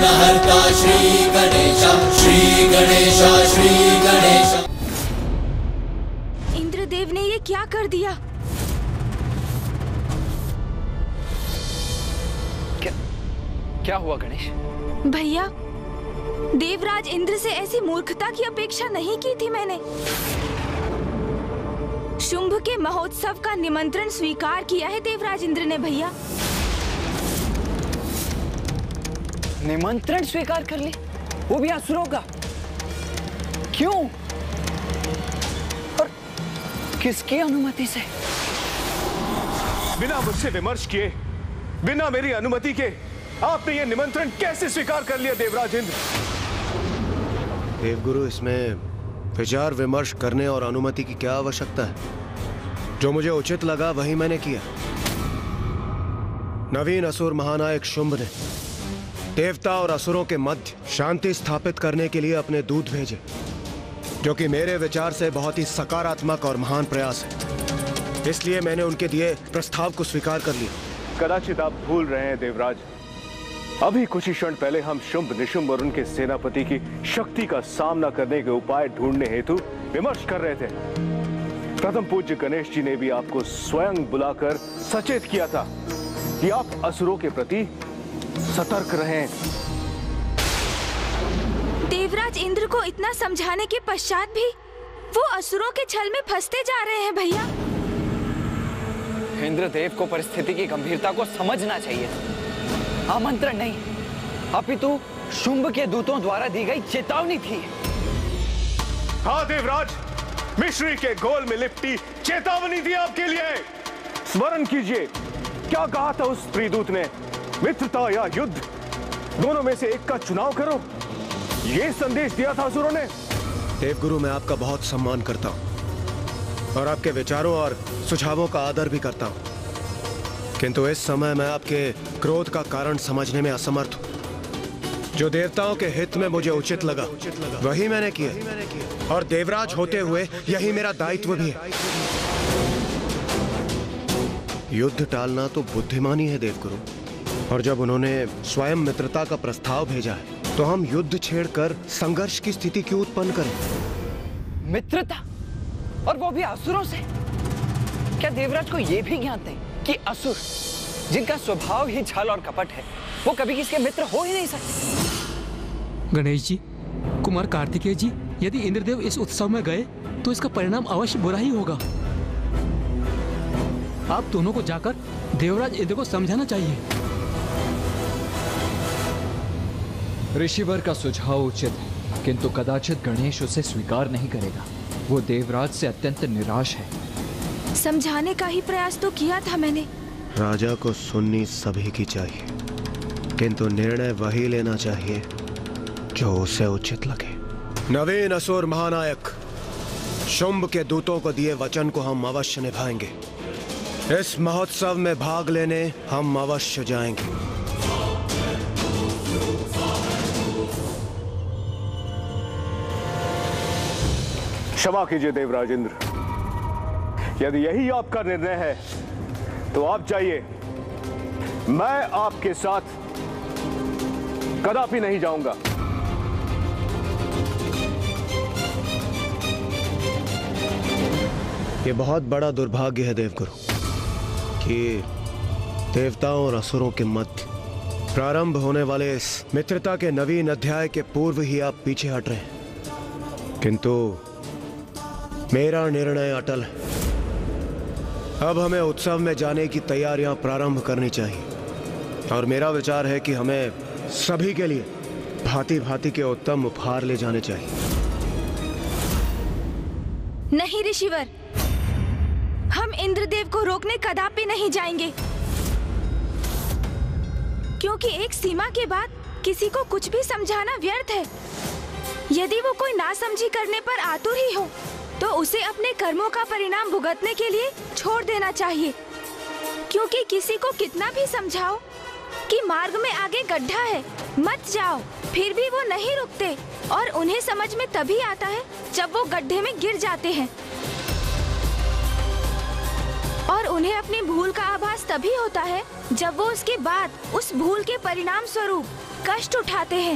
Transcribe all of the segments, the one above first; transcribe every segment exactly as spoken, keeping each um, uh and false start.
विघ्नहर्ता श्री गणेश श्री गणेश श्री गणेश। इंद्रदेव ने ये क्या कर दिया? क्या क्या हुआ गणेश? भैया, देवराज इंद्र से ऐसी मूर्खता की अपेक्षा नहीं की थी मैंने। शुंभ के महोत्सव का निमंत्रण स्वीकार किया है देवराज इंद्र ने भैया। निमंत्रण स्वीकार कर ली, वो भी असुरों का? क्यों और किसकी अनुमति से? बिना मुझसे विमर्श किए, बिना मेरी अनुमति के आपने ये निमंत्रण कैसे स्वीकार कर लिया देवराज इंद्र? देवगुरु, इसमें विचार विमर्श करने और अनुमति की क्या आवश्यकता है? जो मुझे उचित लगा वही मैंने किया। नवीन असुर महानायक शुंभ ने देवता और असुरों के मध्य शांति स्थापित करने के लिए अपने दूत भेजे, जो कि मेरे विचार से बहुत ही सकारात्मक और महान प्रयास है। इसलिए मैंने उनके दिए प्रस्ताव को स्वीकार कर लिया। कदाचित आप भूल रहे हैं देवराज, अभी कुछ ही क्षण पहले हम शुंभ निशुंभ और उनके सेनापति की शक्ति का सामना करने के उपाय ढूंढने हेतु विमर्श कर रहे थे। प्रथम पूज्य गणेश जी ने भी आपको स्वयं बुलाकर सचेत किया था कि आप असुरों के प्रति सतर्क रहें। देवराज इंद्र को इतना समझाने के पश्चात भी वो असुरों के छल में फंसते जा रहे हैं भैया। इंद्रदेव को परिस्थिति की गंभीरता को समझना चाहिए। आमंत्रण नहीं, अपितु शुंभ के दूतों द्वारा दी गई चेतावनी थी। हाँ देवराज, मिश्री के घोल में लिपटी चेतावनी थी आपके लिए। स्मरण कीजिए, क्या कहा था उस त्रिदूत ने? मित्रता या युद्ध, दोनों में से एक का चुनाव करो, ये संदेश दिया था असुरों ने। देवगुरु, मैं आपका बहुत सम्मान करता हूं और आपके विचारों और सुझावों का आदर भी करता हूं, किंतु इस समय मैं आपके क्रोध का कारण समझने में असमर्थ हूं। जो देवताओं के हित में मुझे उचित लगा वही मैंने किया, और देवराज होते हुए यही मेरा दायित्व भी है। युद्ध टालना तो बुद्धिमानी है देवगुरु, और जब उन्होंने स्वयं मित्रता का प्रस्ताव भेजा है तो हम युद्ध छेड़कर संघर्ष की स्थिति क्यों उत्पन्न करें? मित्रता, और वो भी असुरों से? क्या देवराज को यह भी ज्ञात नहीं कि असुर, जिनका स्वभाव ही छल और कपट है, वो कभी किसी के मित्र हो ही नहीं सकते? गणेश जी, कुमार कार्तिकेय जी, यदि इंद्रदेव इस उत्सव में गए तो इसका परिणाम अवश्य बुरा ही होगा। आप दोनों को जाकर देवराज इंद्र को समझाना चाहिए। ऋषिवर का सुझाव उचित है, किंतु कदाचित गणेश उसे स्वीकार नहीं करेगा। वो देवराज से अत्यंत निराश है। समझाने का ही प्रयास तो किया था मैंने। राजा को सुननी सभी की चाहिए, किंतु निर्णय वही लेना चाहिए जो उसे उचित लगे। नवीन असुर महानायक शुंभ के दूतों को दिए वचन को हम अवश्य निभाएंगे। इस महोत्सव में भाग लेने हम अवश्य जाएंगे। क्षमा कीजिए देवराज इंद्र, यदि यही आपका निर्णय है तो आप जाइए, मैं आपके साथ कदापि नहीं जाऊंगा। ये बहुत बड़ा दुर्भाग्य है देवगुरु कि देवताओं और असुरों के मध्य प्रारंभ होने वाले इस मित्रता के नवीन अध्याय के पूर्व ही आप पीछे हट रहे हैं, किंतु मेरा निर्णय अटल है। अब हमें उत्सव में जाने की तैयारियां प्रारंभ करनी चाहिए, और मेरा विचार है कि हमें सभी के लिए भांति भांति के उत्तम उपहार ले जाने चाहिए। नहीं ऋषिवर, हम इंद्रदेव को रोकने कदापि नहीं जाएंगे, क्योंकि एक सीमा के बाद किसी को कुछ भी समझाना व्यर्थ है। यदि वो कोई नासमझी करने पर आतुर ही हो तो उसे अपने कर्मों का परिणाम भुगतने के लिए छोड़ देना चाहिए, क्योंकि किसी को कितना भी समझाओ कि मार्ग में आगे गड्ढा है, मत जाओ, फिर भी वो नहीं रुकते, और उन्हें समझ में तभी आता है जब वो गड्ढे में गिर जाते हैं। और उन्हें अपनी भूल का आभास तभी होता है जब वो उसके बाद उस भूल के परिणाम स्वरूप कष्ट उठाते हैं।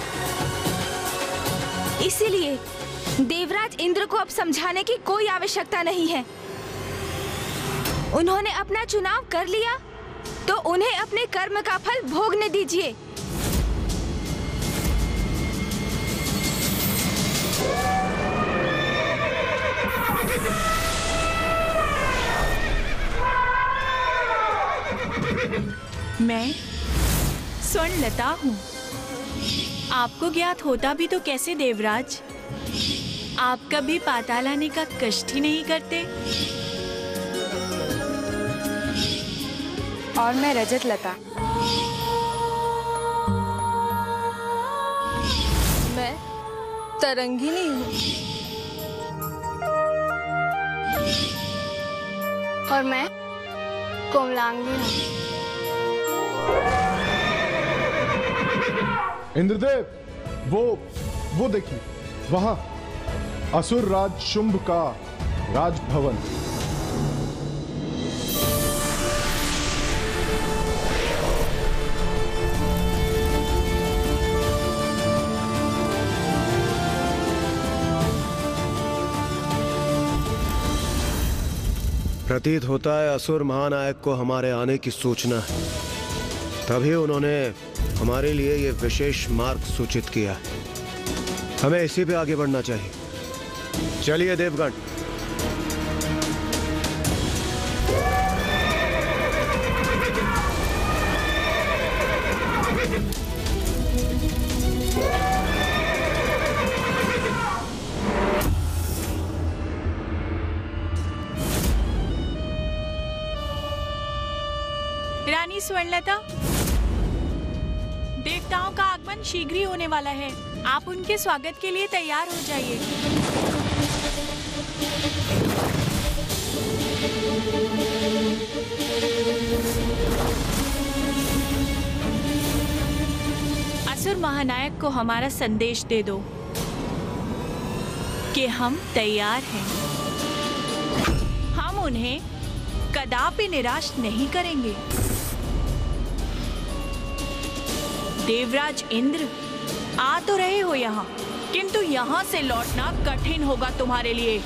इसीलिए देवराज इंद्र को अब समझाने की कोई आवश्यकता नहीं है। उन्होंने अपना चुनाव कर लिया तो उन्हें अपने कर्म का फल भोगने दीजिए। मैं स्वर्णलता हूँ। आपको ज्ञात होता भी तो कैसे देवराज? आप कभी पाताल आने का कष्ट ही नहीं करते। और मैं रजत लता। मैं तरंगिनी हूँ। और मैं कोमलांगी हूँ। इंद्रदेव, वो वो देखिए वहां असुर राज शुंभ का राजभवन। प्रतीत होता है असुर महानायक को हमारे आने की सूचना है, तभी उन्होंने हमारे लिए ये विशेष मार्ग सूचित किया है। हमें इसी पे आगे बढ़ना चाहिए। चलिए देवगण। रानी स्वर्णलता, देवताओं का आगमन शीघ्र ही होने वाला है। आप उनके स्वागत के लिए तैयार हो जाइए। असुर महानायक को हमारा संदेश दे दो कि हम तैयार हैं। हम उन्हें कदापि निराश नहीं करेंगे। देवराज इंद्र, आ तो रहे हो यहाँ, किंतु यहाँ से लौटना कठिन होगा तुम्हारे लिए।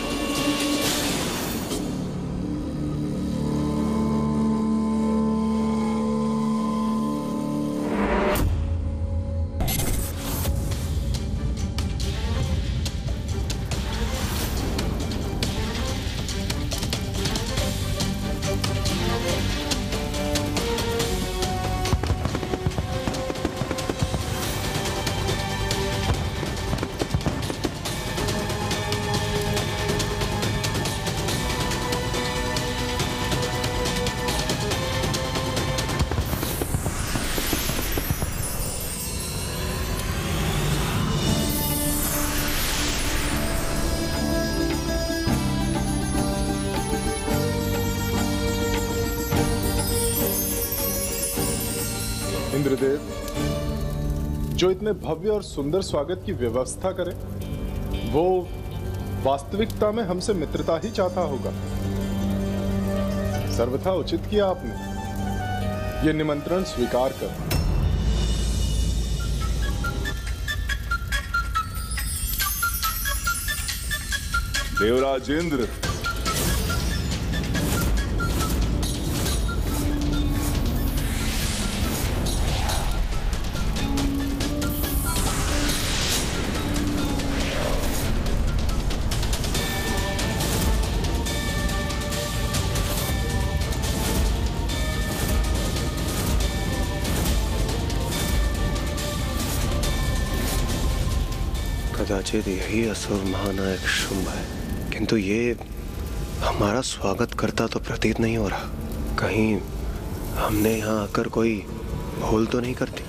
इंद्रदेव, जो इतने भव्य और सुंदर स्वागत की व्यवस्था करे, वो वास्तविकता में हमसे मित्रता ही चाहता होगा। सर्वथा उचित किया आपने ये निमंत्रण स्वीकार कर। देवराज इंद्र, कदाचित यही असुर महानायक शुंभ है, किंतु ये हमारा स्वागत करता तो प्रतीत नहीं हो रहा। कहीं हमने यहाँ आकर कोई भूल तो नहीं करती?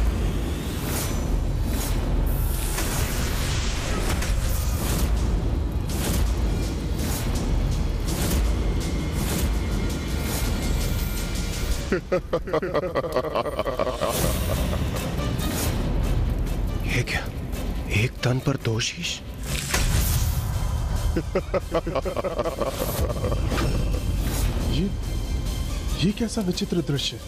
ये क्या, एक तन पर दो शीश? ये ये कैसा विचित्र दृश्य।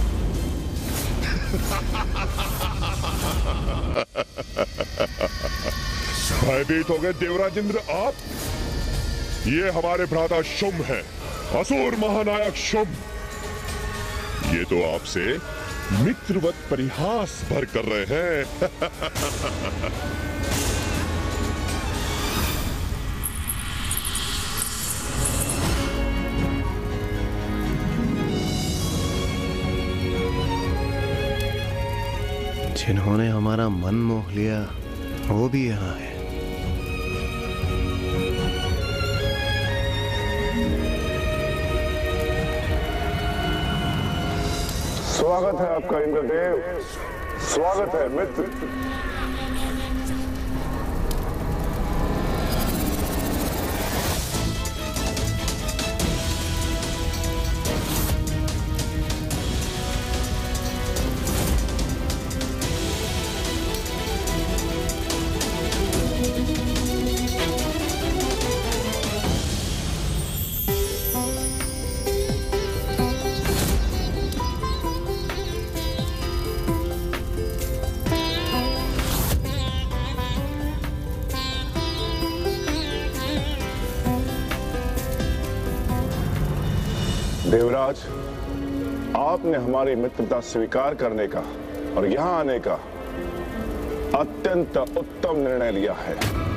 भयभीत हो गए देवराज इंद्र आप? ये हमारे भ्राता शुंभ है, असुर महानायक शुंभ। ये तो आपसे मित्रवत परिहास भर कर रहे हैं। जिन्होंने हमारा मन मोह लिया वो भी यहाँ है। स्वागत है आपका इंद्रदेव, स्वागत है मित्र। देवराज, आपने हमारी मित्रता स्वीकार करने का और यहां आने का अत्यंत उत्तम निर्णय लिया है।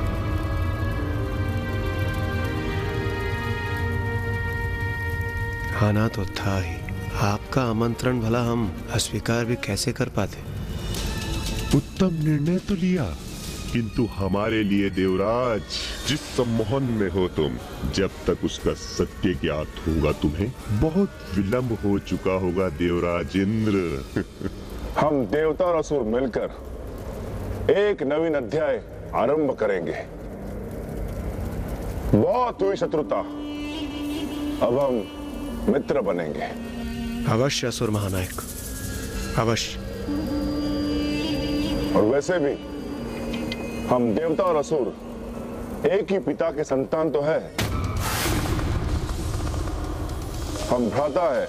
आना तो था ही, आपका आमंत्रण भला हम अस्वीकार भी कैसे कर पाते। उत्तम निर्णय तो लिया, किंतु हमारे लिए देवराज, जिस सम्मोहन में हो तुम, जब तक उसका सत्य ज्ञात होगा तुम्हें बहुत विलंब हो चुका होगा देवराज इंद्र। हम देवता और असुर मिलकर एक नवीन अध्याय आरंभ करेंगे। बहुत हुई शत्रुता, अब हम मित्र बनेंगे। अवश्य असुर महानायक, अवश्य। और वैसे भी हम देवता और असुर एक ही पिता के संतान तो है। हम भ्राता है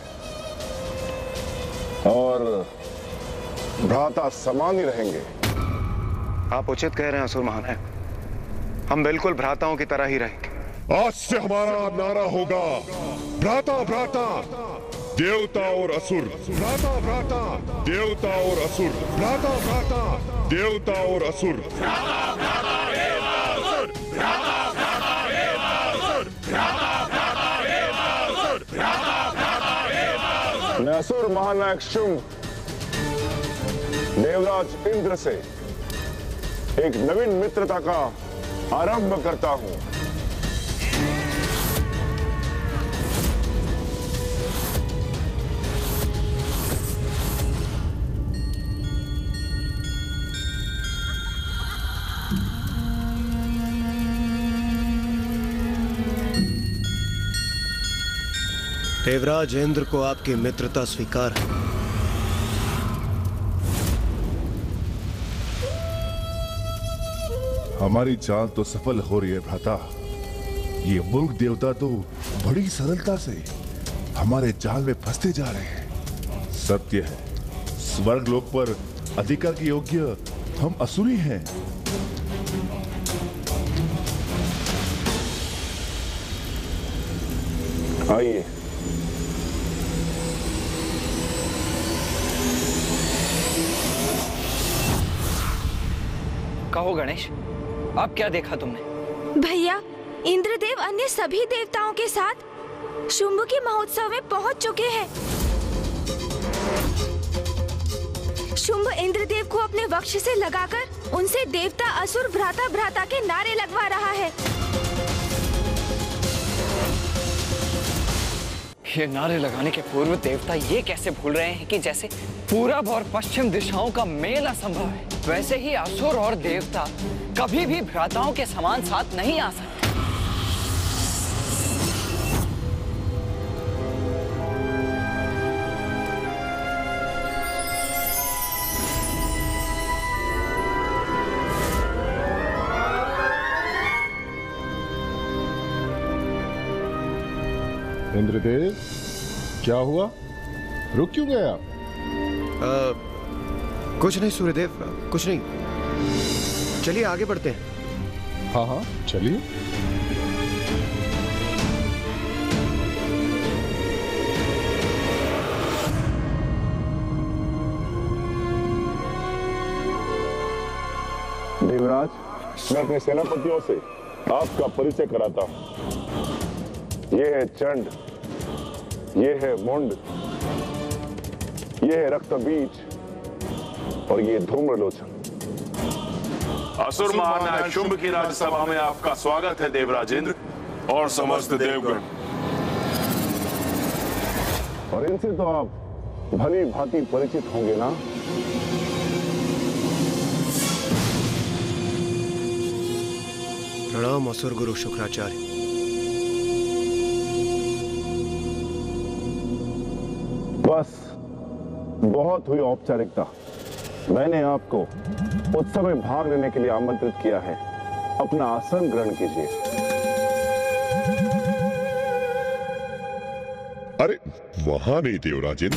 और भ्राता समान ही रहेंगे। आप उचित कह रहे हैं असुर महानायक, हम बिल्कुल भ्राताओं की तरह ही रहेंगे। आज से हमारा नारा होगा भ्राता भ्राता देवता और असुर, भ्राता भ्राता देवता और असुर, भ्राता भ्राता देवता और असुर, भ्राता भ्राता देवता असुर, भ्राता भ्राता देवता असुर, भ्राता भ्राता देवता असुर, भ्राता भ्राता देवता असुर। मैं असुर महानायक शुंभ देवराज इंद्र से एक नवीन मित्रता का आरंभ करता हूं। देवराज इंद्र को आपकी मित्रता स्वीकार है। हमारी चाल तो सफल हो रही है भ्राता। ये मूर्ख देवता तो बड़ी सरलता से हमारे जाल में फंसते जा रहे हैं। सत्य है, स्वर्ग लोक पर अधिकार के योग्य हम असुरी हैं। आइए। कहो गणेश, अब क्या देखा तुमने? भैया, इंद्रदेव अन्य सभी देवताओं के साथ शुंभ के महोत्सव में पहुंच चुके हैं। शुंभ इंद्रदेव को अपने वक्ष से लगाकर उनसे देवता असुर भ्राता भ्राता के नारे लगवा रहा है। ये नारे लगाने के पूर्व देवता ये कैसे भूल रहे हैं कि जैसे पूरब और पश्चिम दिशाओं का मेल असंभव है, वैसे ही असुर और देवता कभी भी भ्राताओं के समान साथ नहीं आ सकते। इंद्रदेव, क्या हुआ? रुक क्यों गए आप? आ, कुछ नहीं सूर्यदेव, कुछ नहीं। चलिए आगे बढ़ते हैं। हाँ हाँ चलिए। देवराज, मैं अपने सेनापतियों से आपका परिचय कराता हूं। ये है चंड, ये है मुंड, ये है रक्तबीज और ये धूम्रलोचन। असुर महानायक शुंभ की राज्यसभा में आपका स्वागत है देवराज इंद्र और समस्त देवगण। और इनसे तो आप भली भांति परिचित होंगे ना? प्रणाम असुर गुरु शुक्राचार्य। बस बहुत हुई औपचारिकता। मैंने आपको उत्सव में भाग लेने के लिए आमंत्रित किया है। अपना आसन ग्रहण कीजिए। अरे वहां नहीं देवराजेंद्र,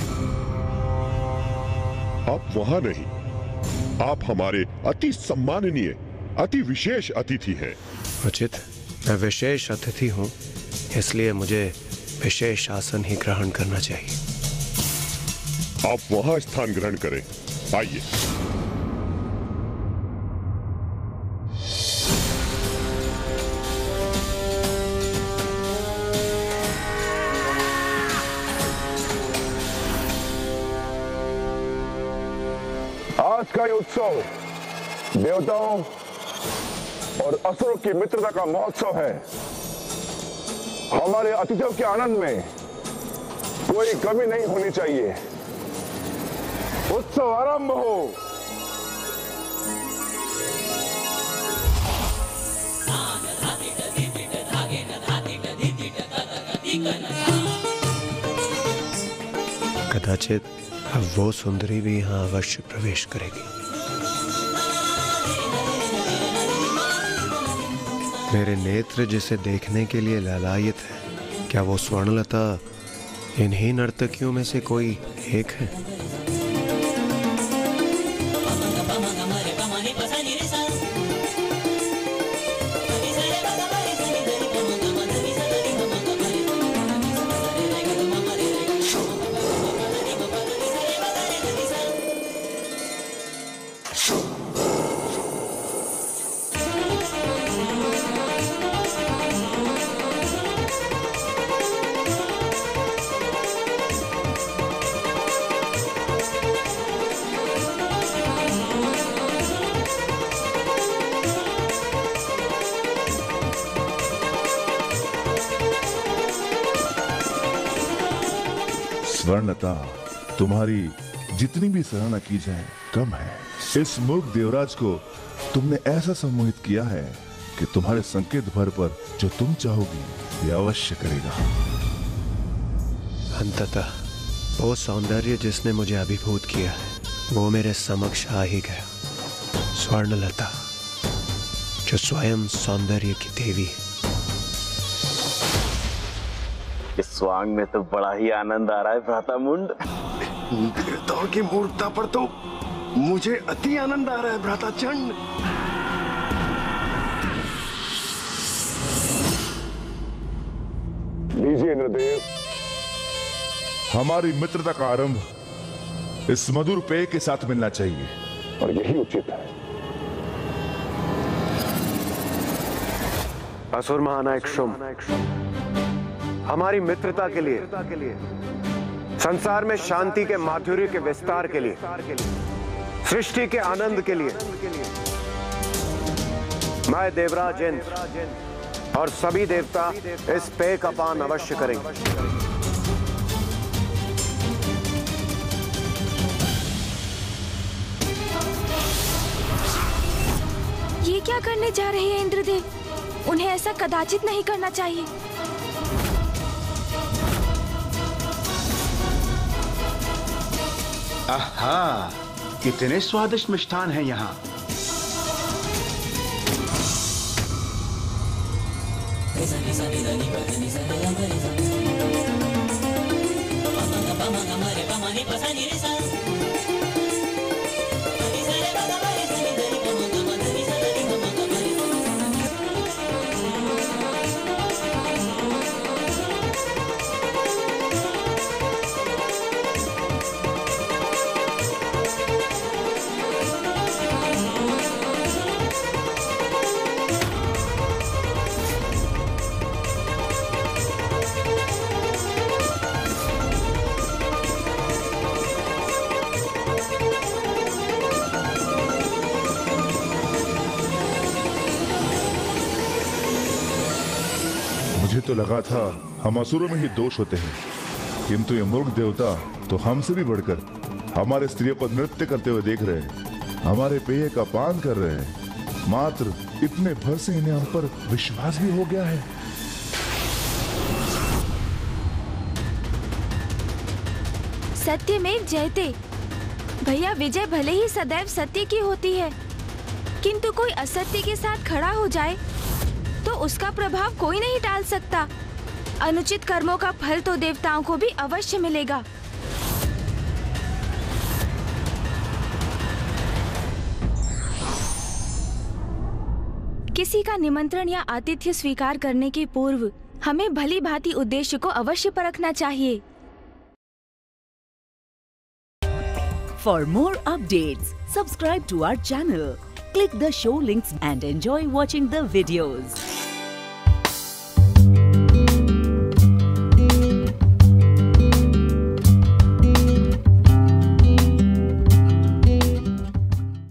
आप वहां नहीं, आप हमारे अति सम्माननीय, अति विशेष अतिथि हैं। उचित, मैं विशेष अतिथि हूं, इसलिए मुझे विशेष आसन ही ग्रहण करना चाहिए। आप वहां स्थान ग्रहण करें। आइए। आज का ये उत्सव देवताओं और असुरों की मित्रता का महोत्सव है। हमारे अतिथियों के आनंद में कोई कमी नहीं होनी चाहिए। उत्सव आरंभ हो। कदाचित अब वो सुंदरी भी यहाँ अवश्य प्रवेश करेगी। मेरे नेत्र जिसे देखने के लिए लालायित है, क्या वो स्वर्णलता इन्हीं नर्तकियों में से कोई एक है? स्वर्णता, तुम्हारी जितनी भी सराहना की जाए कम है। इस मूर्ख देवराज को तुमने ऐसा सम्मोहित किया है कि तुम्हारे संकेत भर पर जो तुम चाहोगी ये अवश्य करेगा। अंततः वो सौंदर्य जिसने मुझे अभिभूत किया है वो मेरे समक्ष आ ही गया। स्वर्णलता जो स्वयं सौंदर्य की देवी है। इस स्वांग में तो बड़ा ही आनंद आ रहा है भ्रातामुंड। देवताओं की मूर्खता पर तो मुझे अति आनंद आ रहा है भ्राता चंड। लीजिए इंद्रदेव, हमारी मित्रता का आरंभ इस मधुर पेय के साथ मिलना चाहिए और यही उचित है। असुर महानायक शुंभ, हमारी मित्रता के लिए, संसार में शांति के माधुर्य के विस्तार के लिए, सृष्टि के आनंद के लिए, मैं देवराज इंद्र और सभी देवता इस पेय का पान अवश्य करेंगे। ये क्या करने जा रहे हैं इंद्रदेव? उन्हें ऐसा कदाचित नहीं करना चाहिए। आहा, कितने स्वादिष्ट मिष्ठान हैं यहाँ। मुझे तो लगा था हम असुरों में ही दोष होते हैं, किंतु ये मूर्ख देवता तो हमसे भी बढ़कर हमारे स्त्रियों को नृत्य करते हुए देख रहे हैं, हमारे पेय का पान कर रहे हैं। मात्र इतने भर से इन्हें हम पर विश्वास भी हो गया है। सत्यमेव जयते। भैया, विजय भले ही सदैव सत्य की होती है, किंतु कोई असत्य के साथ खड़ा हो जाए तो उसका प्रभाव कोई नहीं टाल सकता। अनुचित कर्मों का फल तो देवताओं को भी अवश्य मिलेगा। किसी का निमंत्रण या आतिथ्य स्वीकार करने के पूर्व हमें भली भांति उद्देश्य को अवश्य परखना चाहिए। For more updates, subscribe to our channel, click the show links and enjoy watching the videos.